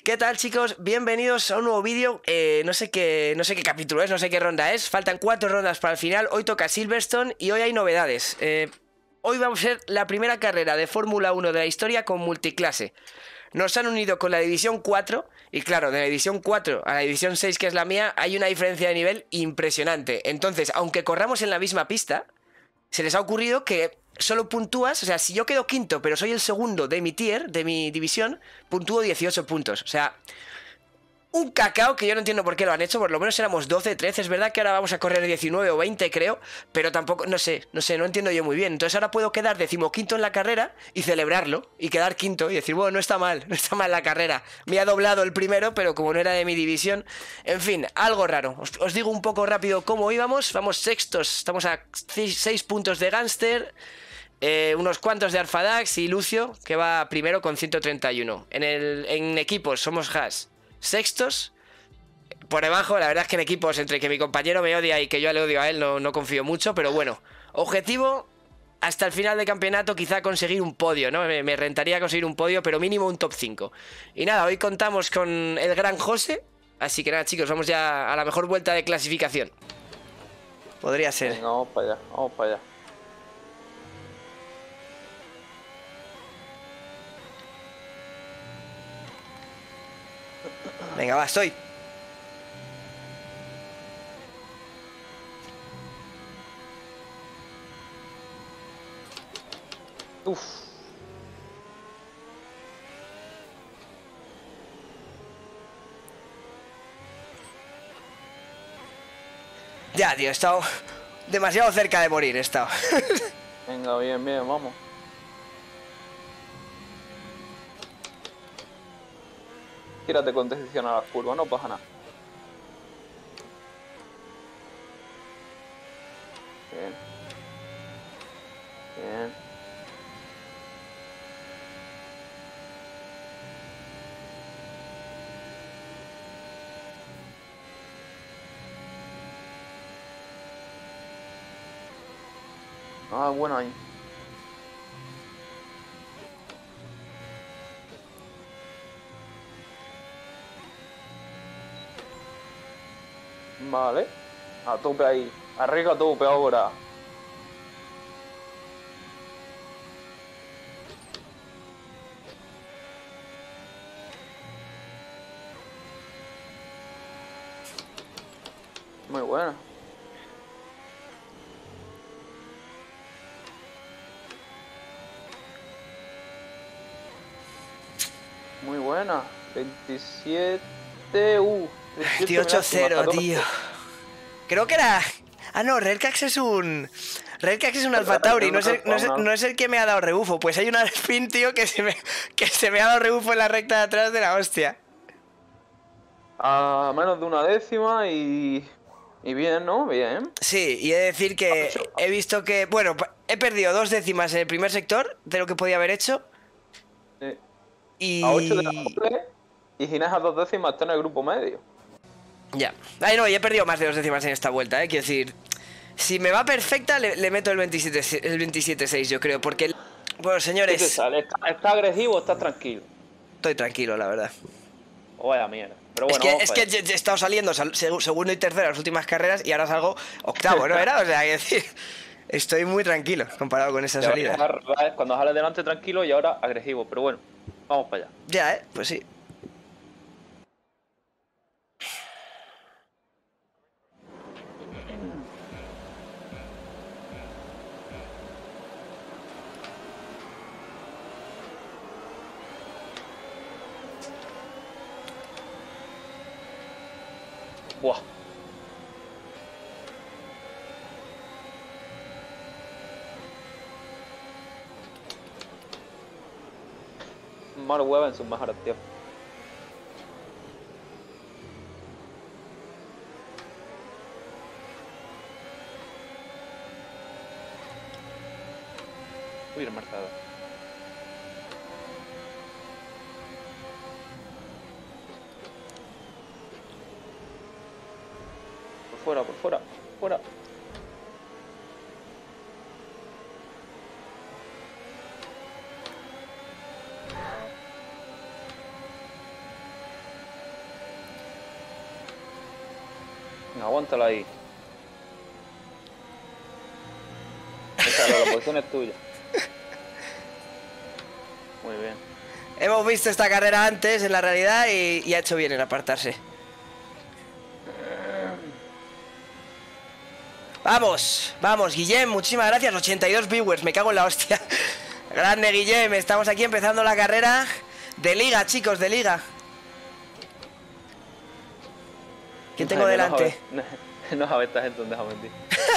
¿Qué tal, chicos? Bienvenidos a un nuevo vídeo. No sé qué capítulo es, no sé qué ronda es. Faltan 4 rondas para el final. Hoy toca Silverstone y hoy hay novedades. Hoy vamos a ser la primera carrera de Fórmula 1 de la historia con multiclase. Nos han unido con la División 4 y claro, de la División 4 a la División 6, que es la mía, hay una diferencia de nivel impresionante. Entonces, aunque corramos en la misma pista, se les ha ocurrido que solo puntúas, o sea, si yo quedo quinto, pero soy el segundo de mi tier, de mi división, puntúo 18 puntos. O sea, un cacao que yo no entiendo por qué lo han hecho. Por lo menos éramos 12, 13. Es verdad que ahora vamos a correr 19 o 20, creo, pero tampoco, no sé, no entiendo yo muy bien. Entonces ahora puedo quedar decimoquinto en la carrera y celebrarlo, y quedar quinto y decir, bueno, no está mal, no está mal la carrera. Me ha doblado el primero, pero como no era de mi división, en fin, algo raro. Os digo un poco rápido cómo íbamos. Vamos sextos, estamos a 6 puntos de Gánster. Unos cuantos de Arfadax y Lucio, que va primero con 131. En equipos somos Haas sextos. Por debajo, la verdad es que en equipos, entre que mi compañero me odia y que yo le odio a él, no confío mucho. Pero bueno, objetivo hasta el final de campeonato, quizá conseguir un podio, ¿no? Me rentaría conseguir un podio, pero mínimo un top 5. Y nada, hoy contamos con el gran José. Así que nada, chicos, vamos ya a la mejor vuelta de clasificación. Podría ser. Venga, vamos para allá, vamos para allá. Venga, va, estoy. Uf. Ya, tío, he estado demasiado cerca de morir, he estado. Venga, bien, bien, vamos. Tírate con decisión a las curvas, no pasa nada. Bien. Bien. Ah, bueno ahí. Vale. A tope ahí. Arriba a tope ahora. Muy buena. Muy buena. 27. 28-0, tío. Creo que era... Ah, no, Redcax es un... Redcax es un Alfa Tauri, no es el que me ha dado rebufo. Pues hay una Alpine, tío, que se me ha dado rebufo en la recta de atrás de la hostia. A menos de una décima y bien, ¿no? Bien. Sí, y he de decir que he visto que... Bueno, he perdido 2 décimas en el primer sector de lo que podía haber hecho. Sí. Y... A 8 de la doble y Ginés a 2 décimas está en el grupo medio. Ya. Ay, no, y he perdido más de 2 décimas en esta vuelta, Quiero decir, si me va perfecta, le meto el 27-6, yo creo, porque... Bueno, ¿Qué te señores, sale? ¿Está agresivo o estás tranquilo? estoy tranquilo, la verdad. O vaya mierda. Pero Es bueno, que, vamos es para que allá. he estado saliendo segundo y tercero en las últimas carreras y ahora salgo octavo, ¿no era? O sea, que decir, estoy muy tranquilo comparado con esa Te vas a salida. dejar, cuando sales delante tranquilo y ahora agresivo. Pero bueno, vamos para allá. Ya, pues sí. Buah. Mark Webber en sus mejores tiempos. Uy, el Mercedes. Por fuera, por fuera, fuera. Venga, aguántala ahí. La posición es tuya. Muy bien. Hemos visto esta carrera antes en la realidad y ha hecho bien en apartarse. Vamos, vamos, Guillem, muchísimas gracias. 82 viewers, me cago en la hostia. Grande, Guillem, estamos aquí empezando la carrera de liga, chicos, de liga. ¿Quién tengo delante? No sabes esta gente dónde ha metido.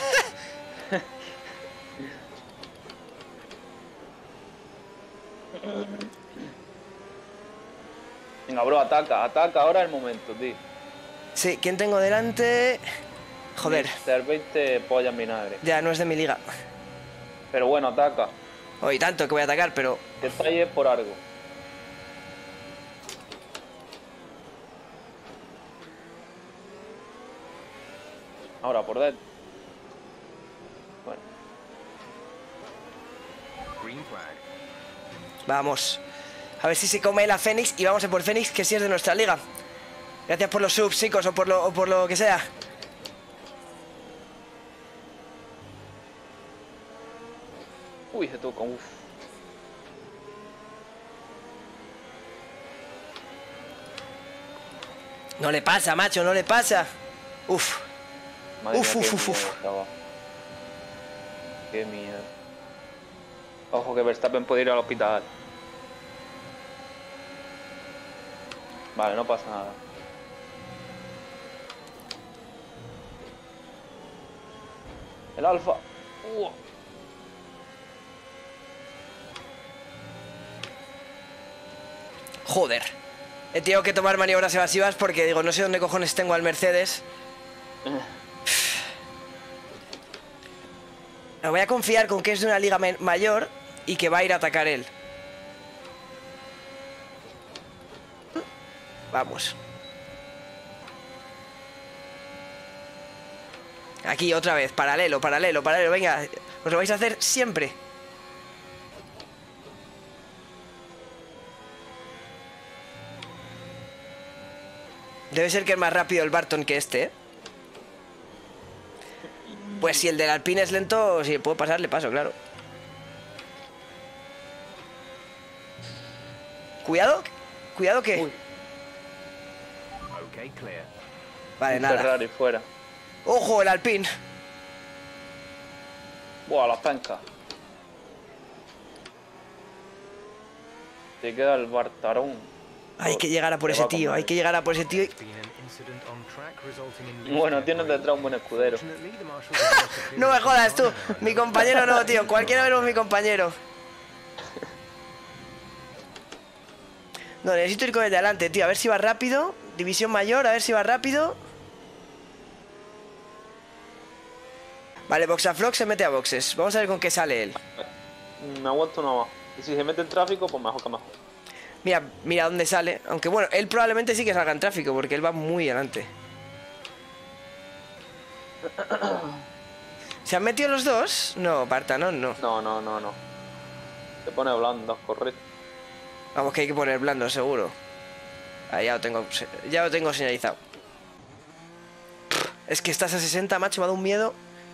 Venga, bro, ataca, ahora es el momento, tío. Sí, ¿quién tengo delante? Joder. Mr. 20 pollas en vinagre. Ya, no es de mi liga. Pero bueno, ataca. Hoy tanto que voy a atacar, pero... Que está ahí es por algo. Ahora, por dentro. Bueno. Vamos. A ver si se come la Fénix y vamos a por Fénix, que sí es de nuestra liga. Gracias por los subs, chicos, o por lo que sea. Uy, se toca, uff. No le pasa, macho, no le pasa. Uf. Madre Uf, mía, uf, qué uf, uf. miedo, chaval. Qué miedo. Ojo que Verstappen puede ir al hospital. Vale, no pasa nada. El Alfa. Joder. He tenido que tomar maniobras evasivas porque digo, no sé dónde cojones tengo al Mercedes. Me voy a confiar con que es de una liga mayor y que va a ir a atacar él. Vamos. Aquí otra vez, paralelo, paralelo, paralelo. Venga, os lo vais a hacer siempre. Debe ser que es más rápido el Barton que este, ¿eh? Pues si el del Alpine es lento, si puedo pasar, le paso, claro. Cuidado, cuidado que... Uy. Vale, nada. Ferrari fuera. ¡Ojo, el Alpine! Buah, la penca. Te queda el Bartarón. Hay que llegar a por ese tío, hay que llegar a por ese tío. Bueno, tienes detrás un buen escudero. No me jodas tú, mi compañero no, tío. Cualquiera menos mi compañero. No, necesito ir con el de adelante, tío. A ver si va rápido. División mayor, a ver si va rápido. Vale, Boxaflock se mete a boxes. Vamos a ver con qué sale él. Me aguanto una más. Y si se mete en tráfico, pues mejor que mejor. Mira, mira dónde sale. Aunque bueno, él probablemente sí que salga en tráfico porque él va muy adelante. ¿Se han metido los dos? No, Bartanón no. No. Se pone blando, correcto. Vamos, que hay que poner blando, seguro. Ah, ya lo tengo señalizado. Es que estás a 60, macho, me ha dado un miedo.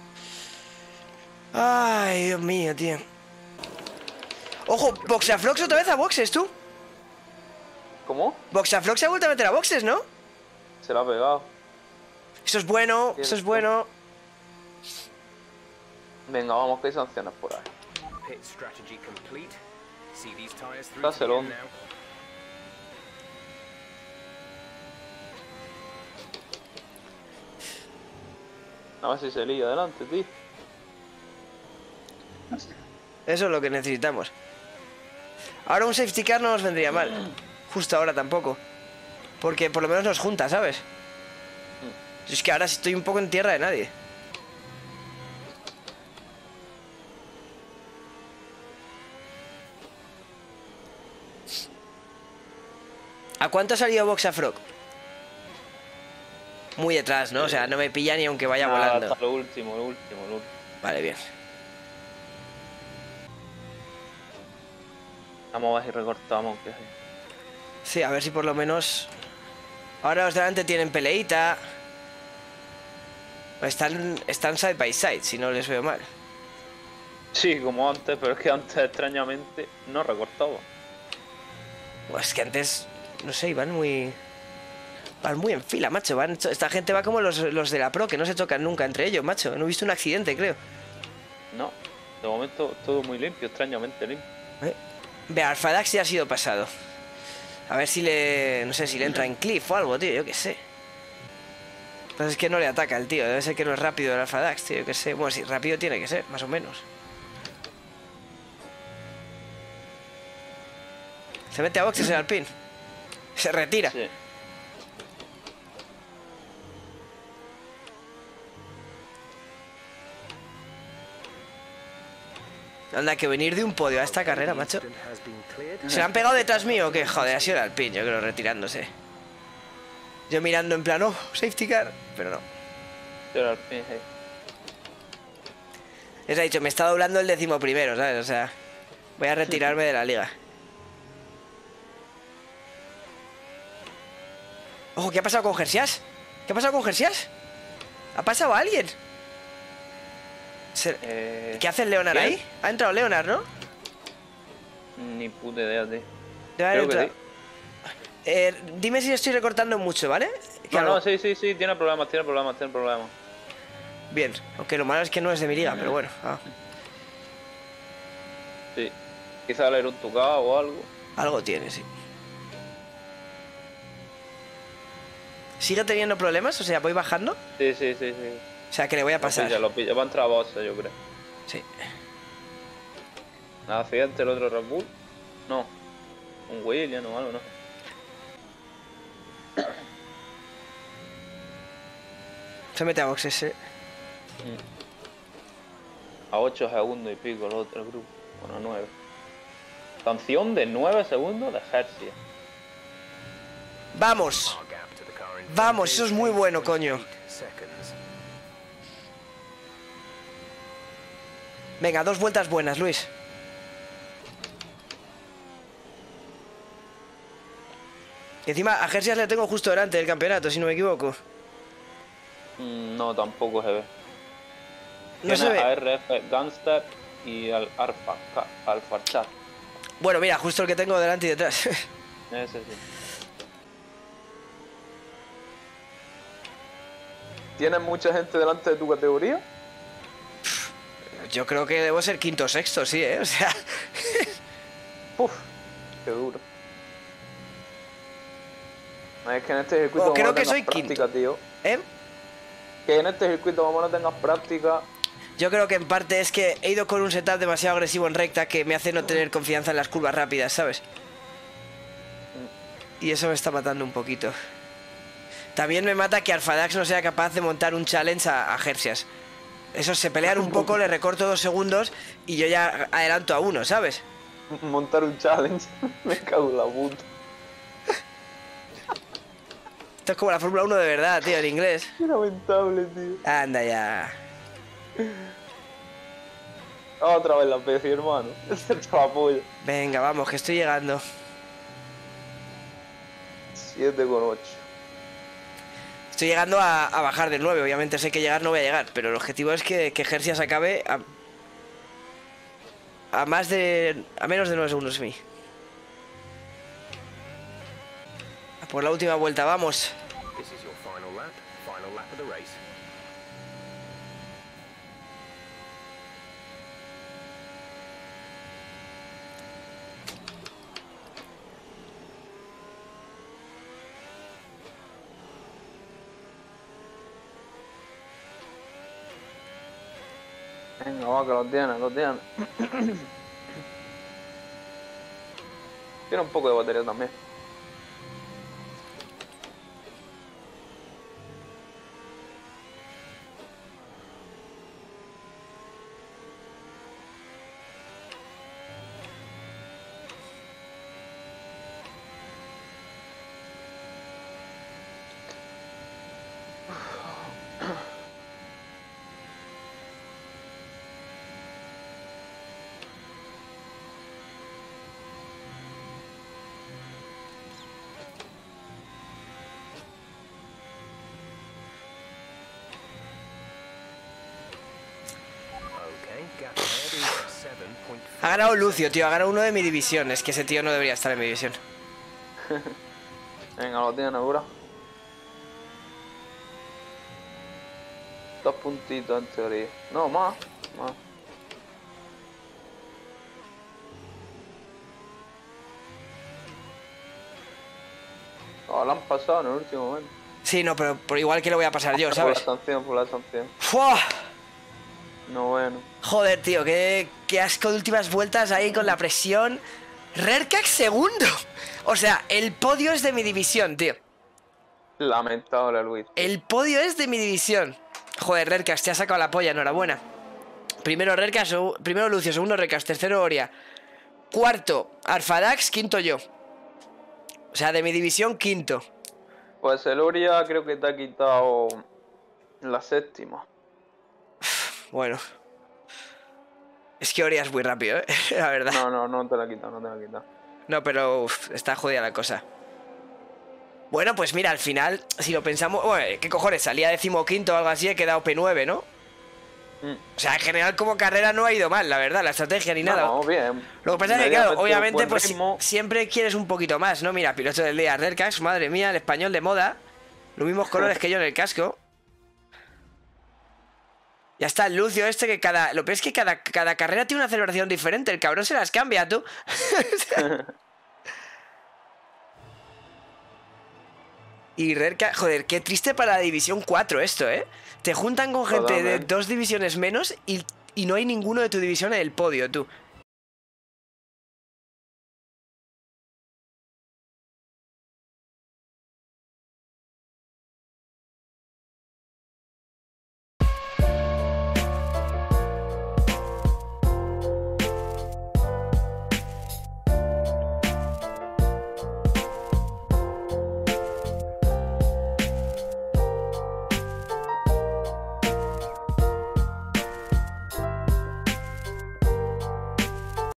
Ay, Dios mío, tío. Ojo, Boxaflox otra vez a boxes, tú. ¿Cómo? Boxaflox se ha vuelto a meter a boxes, ¿no? Se la ha pegado. Eso es bueno, eso es bueno. Venga, vamos, que hay sanciones por ahí. Dáselo. A ver si se lía adelante, tío. Eso es lo que necesitamos. Ahora un safety car no nos vendría mal. Justo ahora tampoco. Porque por lo menos nos junta, ¿sabes? Si es que ahora estoy un poco en tierra de nadie. ¿A cuánto ha salido Boxafrog? Muy detrás, ¿no? O sea, no me pilla ni aunque vaya volando. Hasta lo último. Vale, bien. Vamos a ver si recortamos. Que... Sí, a ver si por lo menos... Ahora los de delante tienen peleita. Están side by side, si no les veo mal. Sí, como antes, pero es que antes extrañamente no recortaba. Pues es que antes, no sé, van muy en fila, macho. Esta gente va como los de la Pro, que no se chocan nunca entre ellos, macho. No he visto un accidente, creo. No, de momento todo muy limpio, extrañamente limpio. Ve, Alfadax ya ha sido pasado. A ver si no sé, si le entra en cliff o algo, tío, yo qué sé. Entonces es que no le ataca el tío, debe ser que no es rápido el Alfadax, tío, yo qué sé. Bueno, sí, rápido tiene que ser, más o menos. Se mete a boxes el Alpine. Se retira. Sí. Anda, que venir de un podio a esta carrera, macho. ¿Se le han pegado detrás mío o qué? Joder, ha sido el Alpine, yo creo, retirándose. Yo mirando en plan, oh, safety car, pero no. Pero al fin, hey. Les ha dicho, me está doblando el 11º, ¿sabes? O sea, voy a retirarme de la liga. Ojo, ¿qué ha pasado con Gersias? ¿Qué ha pasado con Gersias? ¿Ha pasado a alguien? ¿Qué hace el Leonard ¿quién? ahí? Ha entrado Leonard, ¿no? Ni puta idea, tío. Debe haber Creo que entrado. Dime si estoy recortando mucho, ¿vale? No, no, sí, tiene problemas. Bien, aunque lo malo es que no es de mi liga, pero bueno. Sí, quizá le era un tocado o algo. Algo tiene, sí. ¿Sigue teniendo problemas? O sea, ¿voy bajando? Sí. O sea, que le voy a pasar. Lo pilla, va a entrar a boxe, yo creo. Sí. Accidente el otro Red Bull. No, un William o algo, no. Se mete a boxes, sí. A 8 segundos y pico el otro grupo. Bueno, 9. Canción de 9 segundos de Hershey. ¡Vamos! ¡Vamos! Eso es muy bueno, coño. Venga, 2 vueltas buenas, Luis. Y encima a Gersias le tengo justo delante del campeonato, si no me equivoco. No, tampoco se ve. No se Tiene a ve. RF Gunster y al Alfa Chat. Bueno, mira, justo el que tengo delante y detrás. Ese sí. ¿Tienes mucha gente delante de tu categoría? Yo creo que debo ser quinto o sexto, sí, ¿eh? O sea... Uf, qué duro. Es que en este circuito creo no que tengas soy práctica, quinto. tío. ¿Eh? Que en este circuito como no tengas práctica. Yo creo que en parte es que he ido con un setup demasiado agresivo en recta que me hace no tener confianza en las curvas rápidas, ¿sabes? Y eso me está matando un poquito. También me mata que Alfadax no sea capaz de montar un challenge a Gersias. Eso, se pelean un poco, le recorto 2 segundos y yo ya adelanto a 1, ¿sabes? Montar un challenge. Me cago en la puta. Esto es como la Fórmula 1 de verdad, tío, en inglés. Qué lamentable, tío. Anda ya. Otra vez la pez, hermano. Este chaval. Venga, vamos, que estoy llegando. 7,8. Estoy llegando a bajar del 9. Obviamente sé que llegar no voy a llegar, pero el objetivo es que Gersias acabe a menos de 9 segundos de mí. A por la última vuelta, vamos. Venga, va, que lo tiene. Tiene un poco de batería también. Ha ganado Lucio, tío. Ha ganado uno de mi división. Es que ese tío no debería estar en mi división. Venga, lo tiene, bro. 2 puntitos en teoría. No, más. Oh, la han pasado en el último momento. Sí, no, pero por igual que lo voy a pasar yo, ¿sabes? Por la sanción. ¡Fua! No, bueno. Joder, tío, qué asco de últimas vueltas ahí con la presión. Rerkak segundo. O sea, el podio es de mi división, tío. Lamentable, Luis. El podio es de mi división. Joder, Rerkak, te ha sacado la polla, enhorabuena. Primero Rerkak, primero Lucio, segundo Rerkak, tercero Oria. Cuarto, Arfadax, quinto yo. O sea, de mi división, quinto. Pues el Uria creo que te ha quitado la séptima. Bueno. Es que Oria es muy rápido, ¿eh? La verdad. No te la ha quitado, No, pero está jodida la cosa. Bueno, pues mira, al final, si lo pensamos... Bueno, ¿qué cojones? Salía 15º o algo así, he quedado P9, ¿no? O sea, en general como carrera no ha ido mal, la verdad, la estrategia ni nada. No, bien. Lo que pasa es que, claro, obviamente, pues siempre quieres un poquito más, ¿no? Mira, piloto del día, Rerkak, madre mía, el español de moda. Los mismos colores que yo en el casco. Ya está el Lucio este que Lo peor es que cada carrera tiene una celebración diferente. El cabrón se las cambia, tú. Y Rerkak, joder, qué triste para la división 4 esto, ¿eh? Te juntan con gente de 2 divisiones menos y no hay ninguno de tu división en el podio, tú.